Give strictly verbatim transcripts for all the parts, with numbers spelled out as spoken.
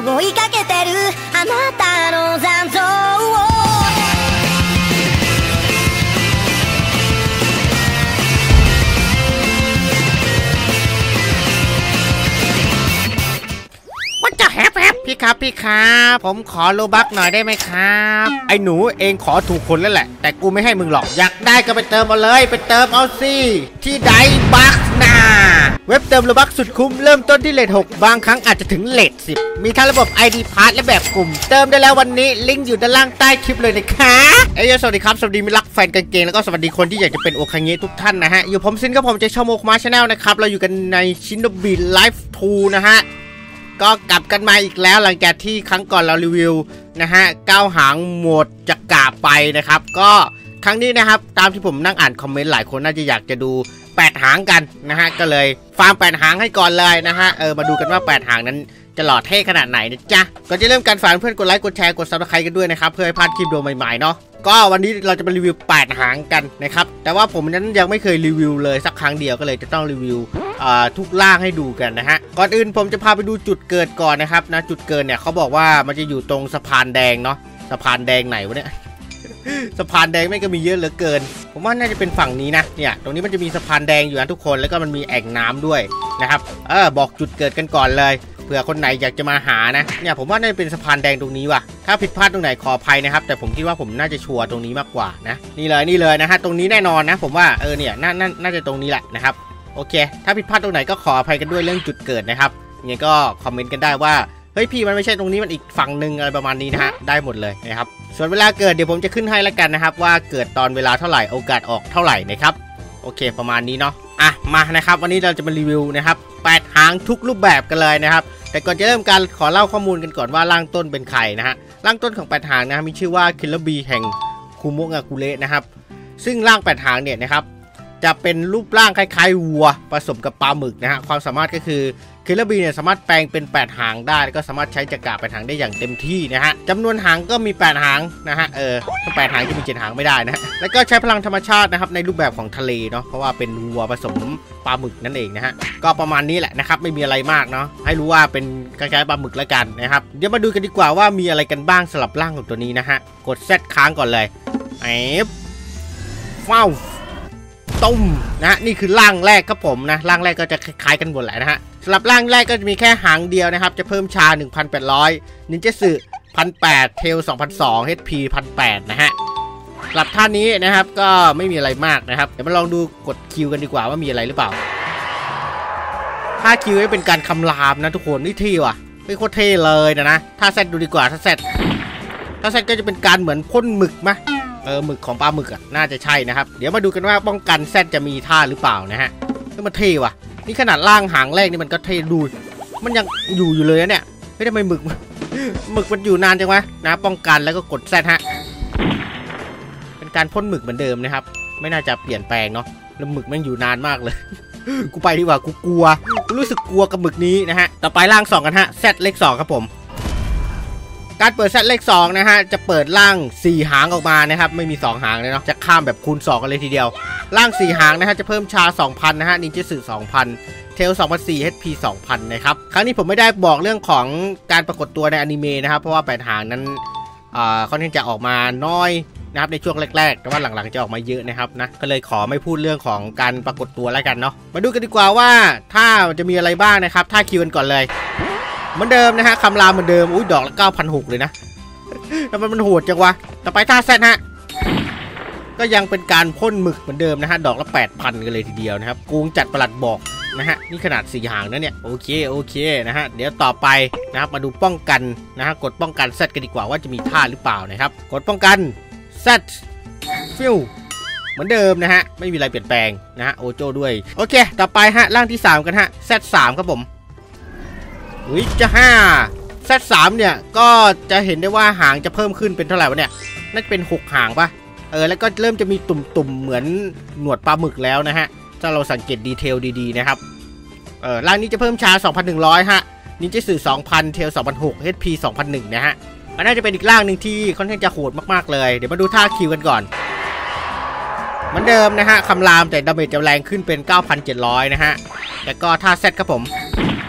追いかけてるあなたの残像をพี่ครับพี่ครับผมขอโลบัคหน่อยได้ไหมครับไอ้หนูเองขอถูกคนแล้วแหละแต่กูไม่ให้มึงหรอกอยากได้ก็ไปเติมเอาเลยไปเติมเอาสิที่ไดบัคนาเว็บเติมโลบัคสุดคุ้มเริ่มต้นที่เลทหกบางครั้งอาจจะถึงเลทสิบมีทั้งระบบ ไอ ดี Pass และแบบกลุ่มเติมได้แล้ววันนี้ลิงก์อยู่ด้านล่างใต้คลิปเลยนะคะเอ้ยสวัสดีครับสวัสดีมิตรรักแฟนกางเกงแล้วก็สวัสดีคนที่อยากจะเป็นโอคังเงะทุกท่านนะฮะอยู่ผมซินก็ผมจะช่องโมคุมะชาแนลนะครับเราอยู่กันในชินโนบิไลฟ์ทูนะฮะก็กลับกันมาอีกแล้วหลังจากที่ครั้งก่อนเรารีวิวนะฮะเก้าหางหมดจักราไปนะครับก็ครั้งนี้นะครับตามที่ผมนั่งอ่านคอมเมนต์หลายคนน่าจะอยากจะดูแปดหางกันนะฮะก็เลยฟาร์มแปดหางให้ก่อนเลยนะฮะเออมาดูกันว่าแปดหางนั้นจะหล่อเท่ขนาดไหนนะจ๊ะก่อนจะเริ่มการฝากเพื่อนกดไลค์กดแชร์กดซับสไครต์กันด้วยนะครับเพื่อให้พลาดคลิปโดนใหม่ๆเนาะก็วันนี้เราจะมารีวิวแปดหางกันนะครับแต่ว่าผมนั้นยังไม่เคยรีวิวเลยสักครั้งเดียวก็เลยจะต้องรีวิวทุกล่างให้ดูกันนะฮะก่อนอื่นผมจะพาไปดูจุดเกิดก่อนนะครับนะจุดเกิดเนี่ยเขาบอกว่ามันจะอยู่ตรงสะพานแดงเนาะสะพานแดงไหนวะเนี่ย สะพานแดงไม่ก็มีเยอะเหลือเกินผมว่าน่าจะเป็นฝั่งนี้นะเนี่ยตรงนี้มันจะมีสะพานแดงอยู่นะทุกคนแล้วก็มันมีแอ่งน้ำด้วยนะครับเออบอกจุดเกิดกันก่อนเลยเผื่อคนไหนอยากจะมาหานะเนี่ยผมว่าน่าจะเป็นสะพานแดงตรงนี้ว่ะถ้าผิดพลาดตรงไหนขออภัยนะครับแต่ผมคิดว่าผมน่าจะชัวร์ตรงนี้มากกว่านะนี่เลยนี่เลยนะฮะตรงนี้แน่นอนนะผมว่าเออเนี่ยน่าน่าน่าจะตรงนี้แหละนะครับโอเคถ้าผิดพลาดตรงไหนก็ขออภัยกันด้วยเรื่องจุดเกิดนะครับยังไงก็คอมเมนต์กันได้ว่าเฮ้ยพี่มันไม่ใช่ตรงนี้มันอีกฝั่งหนึ่งอะไรประมาณนี้นะฮะได้หมดเลยนะครับส่วนเวลาเกิดเดี๋ยวผมจะขึ้นให้แล้วกันนะครับว่าเกิดตอนเวลาเท่าไหร่โอกาสออกเท่าไหร่นะครับโอเคประมาณนี้เนาะอ่ะมานะครับวันนี้เราจะมารีวิวนะครับแปดหางทุกรูปแบบกันเลยนะครับแต่ก่อนจะเริ่มการขอเล่าข้อมูลกันก่อนว่าร่างต้นเป็นใครนะฮะร่างต้นของแปดหางนะมีชื่อว่าคิลเลอร์บีแห่งคุโมงากุเระนะครับซึ่งร่างแปดหางเนี่ยนะครับจะเป็นรูปร่างคล้ายๆวัวผสมกับปลาหมึกนะฮะความสามารถก็คือคิลเลอร์บีเนี่ยสามารถแปลงเป็นแปดหางได้แล้วก็สามารถใช้จักราแปดหางได้อย่างเต็มที่นะฮะจำนวนหางก็มีแปดหางนะฮะเออถ้าแปดหางจะมีเจ็ดหางไม่ได้นะแล้วก็ใช้พลังธรรมชาตินะครับในรูปแบบของทะเลเนาะเพราะว่าเป็นวัวผสมปลาหมึกนั่นเองนะฮะก็ประมาณนี้แหละนะครับไม่มีอะไรมากเนาะให้รู้ว่าเป็นคล้ายๆปลาหมึกแล้วกันนะครับเดี๋ยวมาดูกันดีกว่าว่ามีอะไรกันบ้างสำหรับร่างของตัวนี้นะฮะกด Z ค้างก่อนเลยไอ้ฟ้าวตุ้มนะนี่คือร่างแรกครับผมนะร่างแรกก็จะคล้ายๆกันหมดแหละนะฮะสำหรับร่างแรกก็จะมีแค่หางเดียวนะครับจะเพิ่มชา หนึ่งพันแปดร้อย นินจาสึ หนึ่งพันแปดร้อย เทล สองพันสองร้อย เอช พี หนึ่งพันแปดร้อย นะฮะสำหรับท่านี้นะครับก็ไม่มีอะไรมากนะครับเดี๋ยวมาลองดูกดคิวกันดีกว่าว่ามีอะไรหรือเปล่าท่าคิวเป็นการคำรามนะทุกคนนี่เท่ว่ะไม่โคตรเท่เลยนะนะถ้าเซตดูดีกว่าถ้าเซตถ้าเซตก็จะเป็นการเหมือนพ่นหมึกมะเออหมึกของปลาหมึกอ่ะน่าจะใช่นะครับเดี๋ยวมาดูกันว่าป้องกันแซดจะมีท่าหรือเปล่านะฮะนี่มันเท่ว่ะนี่ขนาดล่างหางแรกนี่มันก็เท่ดูมันยังอยู่อยู่เลยเนี่ยไม่ได้ทำไมหมึกหมึกมันอยู่นานจังวะนะป้องกันแล้วก็กดแซดฮะเป็นการพ่นหมึกเหมือนเดิมนะครับไม่น่าจะเปลี่ยนแปลงเนาะแล้วหมึกมันอยู่นานมากเลยกูไปดีกว่ากูกลัวกูรู้สึกกลัวกับหมึกนี้นะฮะต่อไปล่างสองกันฮะแซดเลขสองครับผมการเปิดเซตเลขสองนะฮะจะเปิดล่างสี่หางออกมานะครับไม่มีสองหางเลยเนาะจะข้ามแบบคูณสองกันเลยทีเดียวล่างสี่หางนะฮะจะเพิ่มชา สองพัน นะฮะนินจาสึ สองพัน เทล สองพันสี่ร้อย เอช พี สองพัน นะครับครั้งนี้ผมไม่ได้บอกเรื่องของการปรากฏตัวในอนิเมะนะครับเพราะว่าแปดหางนั้นอ่าค่อนข้างจะออกมาน้อยนะครับในช่วงแรกๆแต่ว่าหลังๆจะออกมาเยอะนะครับนะก็เลยขอไม่พูดเรื่องของการปรากฏตัวแล้วกันเนาะมาดูกันดีกว่าว่าถ้าจะมีอะไรบ้างนะครับถ้าคิวกันก่อนเลยเหมือนเดิมนะฮะคำรามเหมือนเดิมอุ้ยดอกละ เก้าพันหกร้อย เลยนะทำไมมันโหดจังวะต่อไปท่าแซดฮะก็ยังเป็นการพ่นหมึกเหมือนเดิมนะฮะดอกละ แปดพัน กันเลยทีเดียวนะครับกูงจัดประหลัดบอกนะฮะนี่ขนาดสี่หางนะเนี่ยโอเคโอเคนะฮะเดี๋ยวต่อไปนะครับมาดูป้องกันนะฮะกดป้องกันแซดกันดีกว่าว่าจะมีท่าหรือเปล่านะครับกดป้องกันแซดฟิวเหมือนเดิมนะฮะไม่มีอะไรเปลี่ยนแปลงนะฮะโอโจด้วยโอเคต่อไปฮะร่างที่สามกันฮะแซดสามครับผมอุ้ยจะห้าแซดสามเนี่ยก็จะเห็นได้ว่าหางจะเพิ่มขึ้นเป็นเท่าไหร่วะเนี่ยน่าจะเป็นหกหางปะเออแล้วก็เริ่มจะมีตุ่มๆเหมือนหนวดปลาหมึกแล้วนะฮะถ้าเราสังเกตดีเทลดีๆนะครับเออร่างนี้จะเพิ่มชา สองพันหนึ่งร้อย ฮะนินจาสึ สองพัน เทล สองพันหกร้อย เอช พี สองพันหนึ่ง นะฮะอันน่าจะเป็นอีกร่างหนึ่งที่ค่อนข้างจะโหดมากๆเลยเดี๋ยวมาดูท่าคิวกันก่อนเหมือนเดิมนะฮะคำรามแต่ดาเมจจะแรงขึ้นเป็น เก้าพันเจ็ดร้อย นะฮะแล้วก็ท่าเซตครับผมก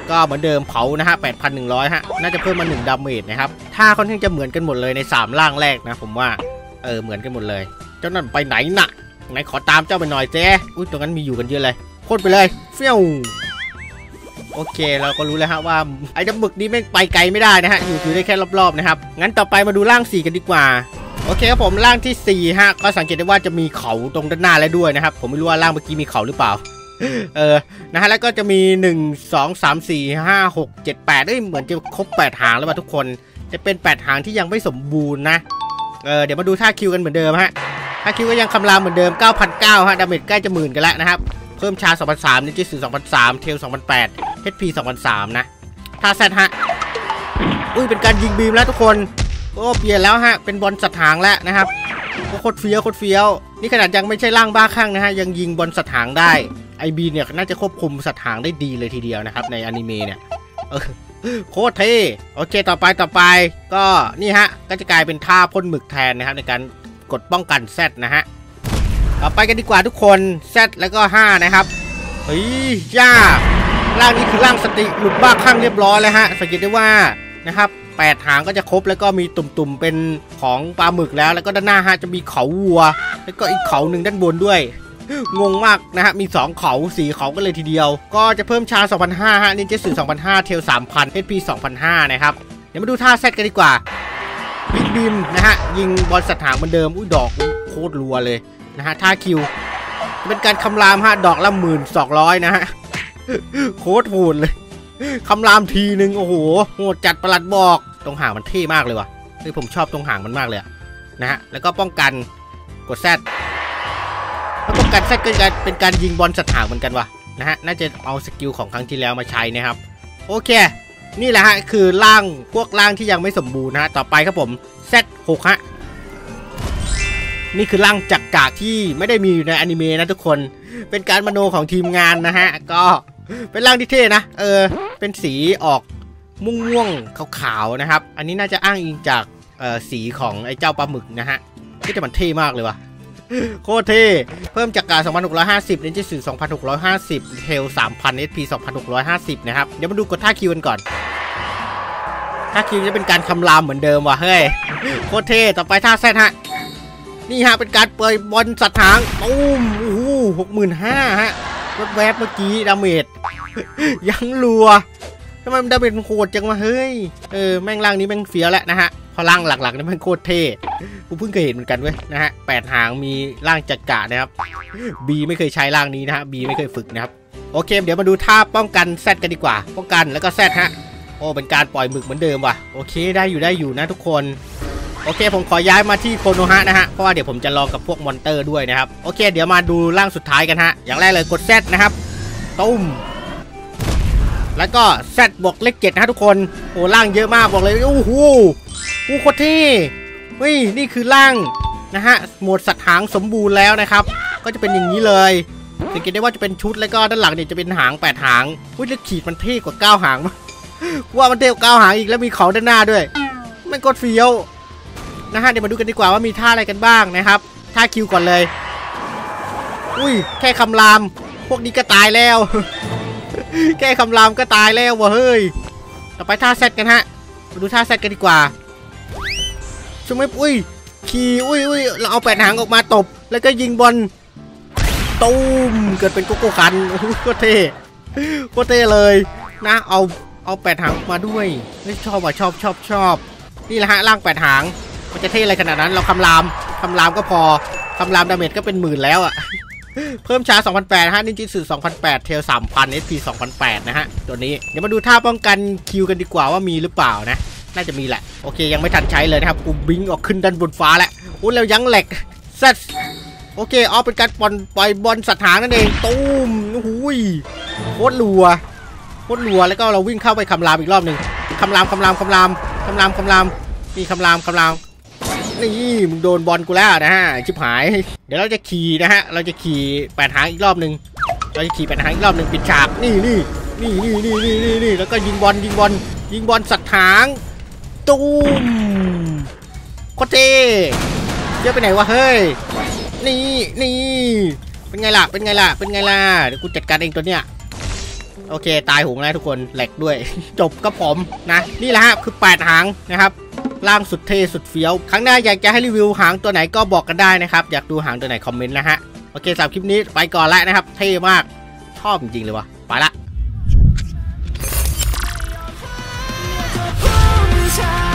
ก็เหมือนเดิมเผานะฮะ แปดพันหนึ่งร้อย ฮะน่าจะเพิ่มมาหนึ่งดาเมจนะครับถ้าค่อนข้างจะเหมือนกันหมดเลยในสามร่างแรกนะผมว่าเออเหมือนกันหมดเลยเจ้านั่นไปไหนน่ะไหนขอตามเจ้าไปหน่อยเจ๊อุ้ยตรงนั้นมีอยู่กันเยอะเลยพ่นไปเลยเฟี้ยวโอเคเราก็รู้แล้วฮะว่าไอ้ดำหมึกนี้ไม่ไปไกลไม่ได้นะฮะอยู่อยู่ได้แค่รอบๆนะครับงั้นต่อไปมาดูร่างสี่กันดีกว่าโอเคครับผมร่างที่สี่ฮะก็สังเกตได้ว่าจะมีเขาตรงด้านหน้าแล้วด้วยนะครับผมไม่รู้ว่าร่างเมื่อกี้มีเขาหรือเปล่าเออนะฮะแล้วก็จะมีหนึ่ง สอง สาม สี่ ห้า หก เจ็ด แปดเอ้ยเหมือนจะครบแปดหางแล้วป่ะทุกคนจะเป็นแปดหางที่ยังไม่สมบูรณ์นะเออเดี๋ยวมาดูท่าคิวกันเหมือนเดิมฮะท่าคิวก็ยังคำรามเหมือนเดิม เก้าพันเก้าร้อย ฮะดาเมจใกล้จะหมื่นกันแล้วนะครับเพิ่มชา สองพันสามร้อย นิจิสึ สองพันสามร้อย เทล สองพันแปดร้อย เอช พี สองพันสามร้อย นะท่าแซดฮะอุ้ยเป็นการยิงบีมแล้วทุกคนโอ้เปลี่ยนแล้วฮะเป็นบอลสัตว์หางแล้วนะครับโคตรเฟี้ยวโคตรเฟี้ยวนี่ขนาดยังไม่ใช่ร่างบ้าคลั่งนะฮะยังยิงบอลสัตว์หางได้ไอบีเนี่ยน่าจะควบคุมสัตว์หางได้ดีเลยทีเดียวนะครับในอนิเมะเนี่ยเออโคตรเท่โอเคต่อไปต่อไปก็นี่ฮะก็จะกลายเป็นท่าพ่นหมึกแทนนะครับในการกดป้องกันแซดนะฮะต่อไปกันดีกว่าทุกคนแซดแล้วก็ห้านะครับเฮ้ยย่าร่างนี้คือร่างสติหลุดบ้าคลั่งเรียบร้อยแล้วฮะสังเกตได้ว่านะครับแปดหางก็จะครบแล้วก็มีตุ่มๆเป็นของปลาหมึกแล้วแล้วก็ด้านหน้าฮะจะมีเขาวัวแล้วก็อีกเขาหนึ่งด้านบนด้วยงงมากนะฮะมีสองเขาสี่เขาก็เลยทีเดียวก็จะเพิ่มชา สองพันห้าร้อย ฮะนินเจสึ สองพันห้าร้อย เทล สามพัน เอช พี สองพันห้าร้อย นะครับเดี๋ยวมาดูท่าแซดกันดีกว่ายิงบีมนะฮะยิงบอลสัตว์หางเหมือนเดิมอุ้ยดอกโคตรรัวเลยนะฮะท่าคิวเป็นการคำรามฮะดอกละหมื่นสองร้อยนะฮะโคตรโหดเลยคำรามทีนึงโอ้โหโหดจัดประหลัดบอกตรงหางมันเท่มากเลยว่ะเฮ้ยผมชอบตรงหางมันมากเลยนะฮะแล้วก็ป้องกันกดแซดแล้วป้องกันแซดก็จะเป็นการยิงบอลสัตว์หางเหมือนกันว่ะนะฮะน่าจะเอาสกิลของครั้งที่แล้วมาใช้นะครับโอเคนี่แหละฮะคือร่างพวกร่างที่ยังไม่สมบูรณ์นะฮะต่อไปครับผม แซด หก ฮะนี่คือร่างจักรกากที่ไม่ได้มีอยู่ในอนิเมะนะทุกคนเป็นการมโนของทีมงานนะฮะก็เป็นร่างที่เท่นะเออเป็นสีออกม่วงๆขาวๆนะครับอันนี้น่าจะอ้างอิงจากเอ่อสีของไอ้เจ้าปลาหมึกนะฮะที่จะมันเท่มากเลยว่ะโคตรเท่เพิ่มจากการ สองพันหกร้อยห้าสิบ นินจิสึ สองพันหกร้อยห้าสิบ เทล สามพัน เอช พี สองพันหกร้อยห้าสิบ นะครับเดี๋ยวมาดูกดท่าคิวกันก่อนท่าคิวจะเป็นการคำรามเหมือนเดิมว่ะเฮ้ยโคตรเท่ต่อไปท่าแซดฮะนี่ฮะเป็นการเปิดบอลสัตว์หางตุ้มโอ้โห หกหมื่นห้าพัน ฮะรถแวบเมื่อกี้ดาเมจยังรัวทำไมมันดาเมจโคตรจังวะเฮ้ยเออแม่งร่างนี้แม่งเฟี้ยวแหละนะฮะพอร่างหลักๆนี่แม่งโคตรเท่กูเพิ่งเคยเห็นเหมือนกันเว้ยนะฮะแปดหางมีร่างจักระนะครับบีไม่เคยใช้ร่างนี้นะฮะบีไม่เคยฝึกนะครับโอเคเดี๋ยวมาดูท่าป้องกันแซดกันดีกว่าป้องกันแล้วก็แซดฮะโอ้เป็นการปล่อยหมึกเหมือนเดิมว่ะโอเคได้อยู่ได้อยู่นะทุกคนโอเคผมขอย้ายมาที่โคโนฮะนะฮะเพราะว่าเดี๋ยวผมจะลองกับพวกมอนเตอร์ด้วยนะครับโอเคเดี๋ยวมาดูร่างสุดท้ายกันฮะอย่างแรกเลยกดแซดนะครับตุ้มแล้วก็แซดบวกเลขเจ็ดนะทุกคนโอ้ร่างเยอะมากบอกเลยโอ้โหกูโคตรเท่เฮ้ยนี่คือร่างนะฮะโหมดสัตว์หางสมบูรณ์แล้วนะครับก็จะเป็นอย่างนี้เลยสังเกตได้ว่าจะเป็นชุดแล้วก็ด้านหลังเนี่ยจะเป็นหางแปดหางอุ้ยแล้วขีดมันเท่กว่าเก้าหางมั้ยว่ามันเท่กว่าเก้าหางอีกแล้วมีเขาด้านหน้าด้วยมันกดเฟี้ยวนะฮะเดี๋ยวมาดูกันดีกว่าว่ามีท่าอะไรกันบ้างนะครับท่าคิวก่อนเลยอุ้ยแค่คำรามพวกนี้ก็ตายแล้วแค่คำรามก็ตายแล้ววะเฮ้ยต่อไปท่าแซดกันฮะมาดูท่าแซดกันดีกว่าช่วงไม่อุ้ยขี่อุ้ยอุ้ยเราเอาแปดหางออกมาตบแล้วก็ยิงบอลตูมเกิดเป็นโกโก้คันโคตรเท่โคตรเท่เลยนะเอาเอาแปดหางมาด้วยไม่ชอบว่ะชอบชอบชอบนี่แหละฮะร่างแปดหางมันจะเท่อะไรขนาดนั้นเราคำรามคำรามก็พอคำรามดาเมจก็เป็นหมื่นแล้วอ่ะเพิ่มชา สองพันแปดร้อย ฮะนินจิสึ สองพันแปดร้อย เทล สามพัน เอช พี สองพันแปดร้อย นะฮะตัวนี้เดี๋ยวมาดูท่าป้องกันคิวกันดีกว่าว่ามีหรือเปล่านะน่าจะมีแหละโอเคยังไม่ทันใช้เลยนะครับกูบิงออกขึ้นด้านบนฟ้าแล้วอุ้ยแล้วยังแหลกเซตโอเคเอาเป็นการปล่อยปล่อยบอลสัตว์หางนั่นเองตูมหูยโคตรรัวโคตรรัวแล้วก็เราวิ่งเข้าไปคำรามอีกรอบหนึ่งคำรามคำรามคำรามคำรามคำรามนี่คำรามคำรามนี่มึงโดนบอลกูแล้วนะฮะชิบหายเดี๋ยวเราจะขี่นะฮะเราจะขี่แปดหางอีกรอบหนึ่งเราจะขี่แปดหางอีกรอบหนึ่งปิดฉากนี่นี่นี่นี่นี่นี่นี่นี่แล้วก็ยิงบอลยิงบอลยิงบอลสัตว์หางตูมโคตรเท่เยอะไปไหนวะเฮ้ยนี่นี่เป็นไงล่ะเป็นไงล่ะเป็นไงล่ะเดี๋ยวกูจัดการเองตัวเนี้ยโอเคตายหงแล้วทุกคนแหลกด้วย จบกับผมนะนี่แหละฮะคือแปดหางนะครับล่างสุดเท่สุดเฟี้ยวครั้งหน้าอยากจะให้รีวิวหางตัวไหนก็บอกกันได้นะครับอยากดูหางตัวไหนคอมเมนต์นะฮะโอเคสำหรับคลิปนี้ไปก่อนแล้วนะครับเท่มากชอบจริงๆเลยวะไปละ